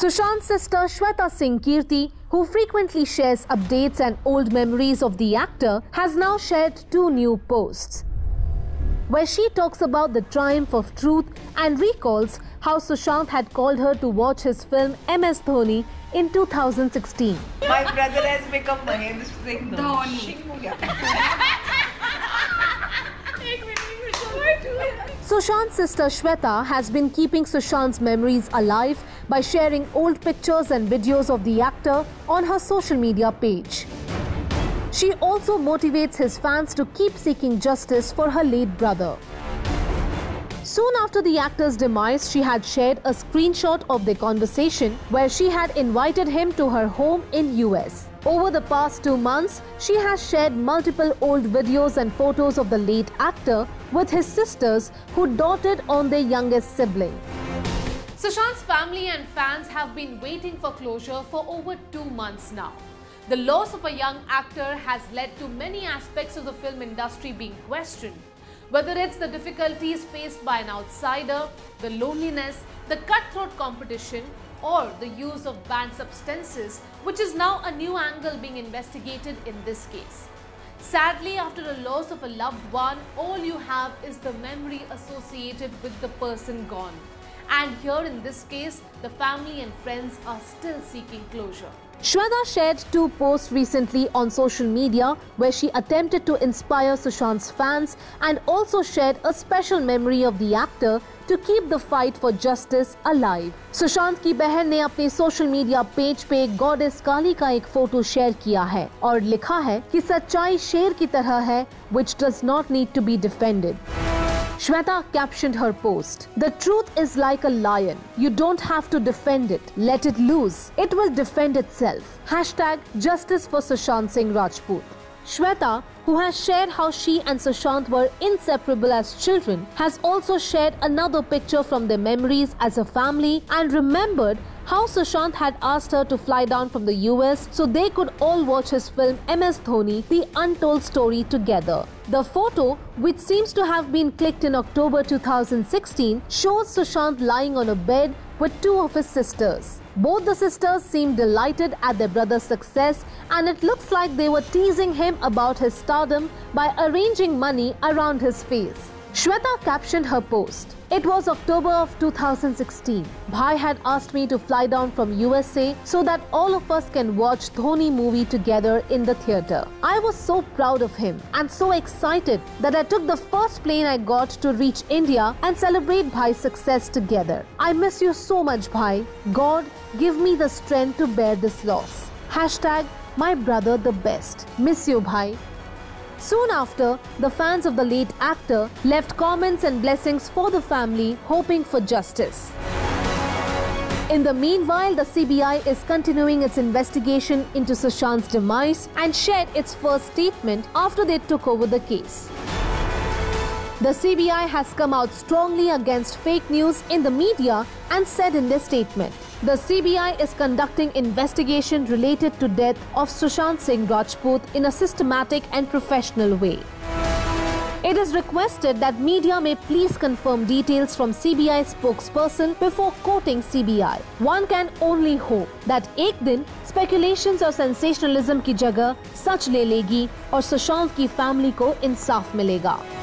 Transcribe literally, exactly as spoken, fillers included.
Sushant's sister Shweta Singh Kirti, who frequently shares updates and old memories of the actor, has now shared two new posts, where she talks about the triumph of truth and recalls how Sushant had called her to watch his film M S Dhoni in two thousand sixteen. My brother has become Mahendra Singh Dhoni. Sushant's sister Shweta has been keeping Sushant's memories alive by sharing old pictures and videos of the actor on her social media page. She also motivates his fans to keep seeking justice for her late brother. Soon after the actor's demise, she had shared a screenshot of their conversation where she had invited him to her home in U S. Over the past two months, she has shared multiple old videos and photos of the late actor with his sisters who doted on their youngest sibling. Sushant's family and fans have been waiting for closure for over two months now. The loss of a young actor has led to many aspects of the film industry being questioned. Whether it's the difficulties faced by an outsider, the loneliness, the cutthroat competition, or the use of banned substances, which is now a new angle being investigated in this case. Sadly, after the loss of a loved one, all you have is the memory associated with the person gone. And here in this case, the family and friends are still seeking closure. Shweta shared two posts recently on social media where she attempted to inspire Sushant's fans and also shared a special memory of the actor to keep the fight for justice alive. Sushant की बहन ने अपने social media page पे goddess Kali का एक photo share किया है और लिखा है कि सच्चाई शेर की तरह है, which does not need to be defended. Shweta captioned her post, "The truth is like a lion. You don't have to defend it. Let it loose. It will defend itself. Hashtag Justice for Sushant Singh Rajput." Shweta, who has shared how she and Sushant were inseparable as children, has also shared another picture from their memories as a family and remembered how Sushant had asked her to fly down from the U S so they could all watch his film M S Dhoni, The Untold Story together. The photo, which seems to have been clicked in October two thousand sixteen, shows Sushant lying on a bed with two of his sisters. Both the sisters seem delighted at their brother's success, and it looks like they were teasing him about his stardom by arranging money around his face. Shweta captioned her post, "It was October of two thousand sixteen. Bhai had asked me to fly down from U S A so that all of us can watch Dhoni movie together in the theatre. I was so proud of him and so excited that I took the first plane I got to reach India and celebrate Bhai's success together. I miss you so much, Bhai. God, give me the strength to bear this loss. Hashtag my brother the best. Miss you, Bhai." Soon after, the fans of the late actor left comments and blessings for the family, hoping for justice. In the meanwhile, the C B I is continuing its investigation into Sushant's demise and shared its first statement after they took over the case. The C B I has come out strongly against fake news in the media and said in their statement, "The C B I is conducting investigation related to death of Sushant Singh Rajput in a systematic and professional way. It is requested that media may please confirm details from C B I spokesperson before quoting C B I. One can only hope that एक दिन speculations और sensationalism की जगह सच ले लेगी और सुशांत की family को इंसाफ मिलेगा."